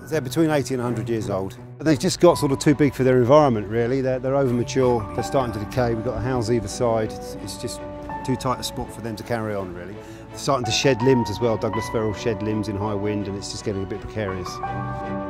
They're between 80 and 100 years old. They've just got sort of too big for their environment, really. They're over mature, they're starting to decay. We've got a house either side. It's just too tight a spot for them to carry on, really. They're starting to shed limbs as well. Douglas fir will shed limbs in high wind, and it's just getting a bit precarious.